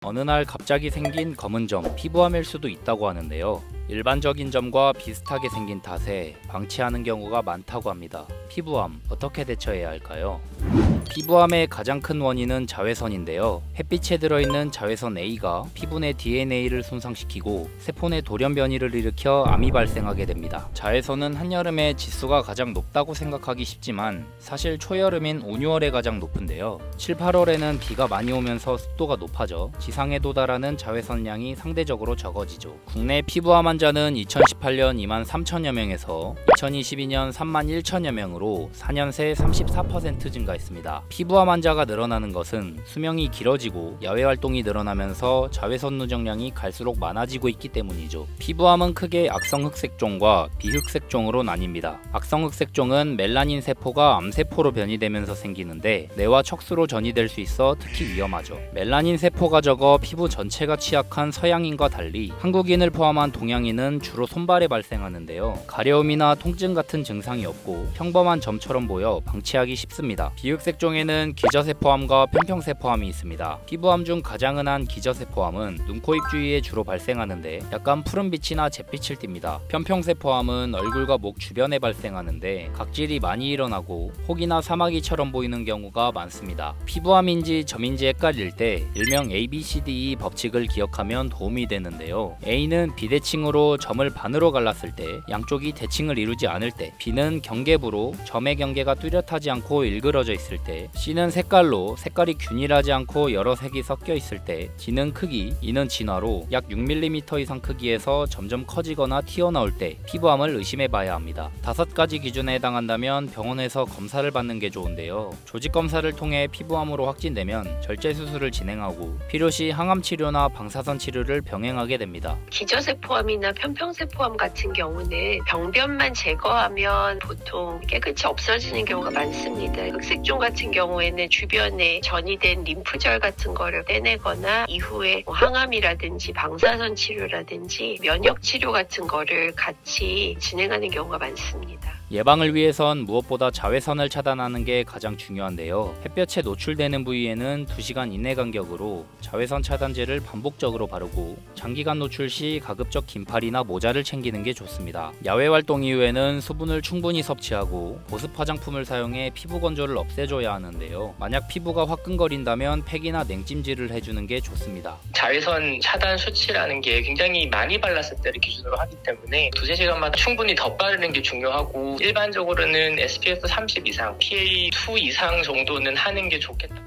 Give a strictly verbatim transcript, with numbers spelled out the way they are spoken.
어느 날 갑자기 생긴 검은 점, 피부암일 수도 있다고 하는데요. 일반적인 점과 비슷하게 생긴 탓에 방치하는 경우가 많다고 합니다. 피부암 어떻게 대처해야 할까요? 피부암의 가장 큰 원인은 자외선인데요. 햇빛에 들어있는 자외선 A가 피부 내 디엔에이를 손상시키고 세포 내 돌연 변이를 일으켜 암이 발생하게 됩니다. 자외선은 한여름에 지수가 가장 높다고 생각하기 쉽지만 사실 초여름인 오, 유월에 가장 높은데요. 칠, 팔월에는 비가 많이 오면서 습도가 높아져 지상에 도달하는 자외선량이 상대적으로 적어지죠. 국내 피부암 환자는 이천십팔 년 이만 삼천여 명에서 이천이십이 년 삼만 일천여 명으로 사 년 새 삼십사 퍼센트 증가했습니다. 피부암 환자가 늘어나는 것은 수명이 길어지고 야외 활동이 늘어나면서 자외선 누적량이 갈수록 많아지고 있기 때문이죠. 피부암은 크게 악성흑색종과 비흑색종으로 나뉩니다. 악성흑색종은 멜라닌 세포가 암세포로 변이되면서 생기는데 뇌와 척수로 전이될 수 있어 특히 위험하죠. 멜라닌 세포가 적어 피부 전체가 취약한 서양인과 달리 한국인을 포함한 동양인은 주로 손발에 발생하는데요. 가려움이나 통증 같은 증상이 없고 평범한 점처럼 보여 방치하기 쉽습니다. 비흑색종에는 기저세포암과 편평세포암이 있습니다. 피부암 중 가장 흔한 기저세포암은 눈, 코, 입 주위에 주로 발생하는데 약간 푸른빛이나 잿빛을 띱니다. 편평세포암은 얼굴과 목 주변에 발생하는데 각질이 많이 일어나고 혹이나 사마귀처럼 보이는 경우가 많습니다. 피부암인지 점인지 헷갈릴 때 일명 에이 비 씨 디 이 법칙을 기억하면 도움이 되는데요. A는 비대칭으로 점을 반으로 갈랐을 때, 양쪽이 대칭을 이루지 않을 때, B는 경계부로 점의 경계가 뚜렷하지 않고 일그러져 있을 때, C는 색깔로 색깔이 균일하지 않고 여러 색이 섞여 있을 때, D는 크기, E는 진화로 약 육 밀리미터 이상 크기에서 점점 커지거나 튀어나올 때 피부암을 의심해 봐야 합니다. 다섯 가지 기준에 해당한다면 병원에서 검사를 받는 게 좋은데요. 조직 검사를 통해 피부암으로 확진되면 절제 수술을 진행하고 필요시 항암 치료나 방사선 치료를 병행하게 됩니다. 기저세포암이나 편평세포암 같은 경우는 병변만 제거하면 보통 깨끗이 없어지는 경우가 많습니다. 흑색종 같은 경우에는 주변에 전이된 림프절 같은 거를 떼내거나 이후에 뭐 항암이라든지 방사선 치료라든지 면역 치료 같은 거를 같이 진행하는 경우가 많습니다. 예방을 위해선 무엇보다 자외선을 차단하는 게 가장 중요한데요. 햇볕에 노출되는 부위에는 두 시간 이내 간격으로 자외선 차단제를 반복적으로 바르고 장기간 노출 시 가급적 긴팔이나 모자를 챙기는 게 좋습니다. 야외 활동 이후에는 수분을 충분히 섭취하고 보습 화장품을 사용해 피부 건조를 없애줘야 하는데요. 만약 피부가 화끈거린다면 팩이나 냉찜질을 해주는 게 좋습니다. 자외선 차단 수치라는 게 굉장히 많이 발랐을 때를 기준으로 하기 때문에 두세 시간마다 충분히 덧바르는 게 중요하고 일반적으로는 에스 피 에프 삼십 이상, 피 에이 이 이상 정도는 하는 게 좋겠다.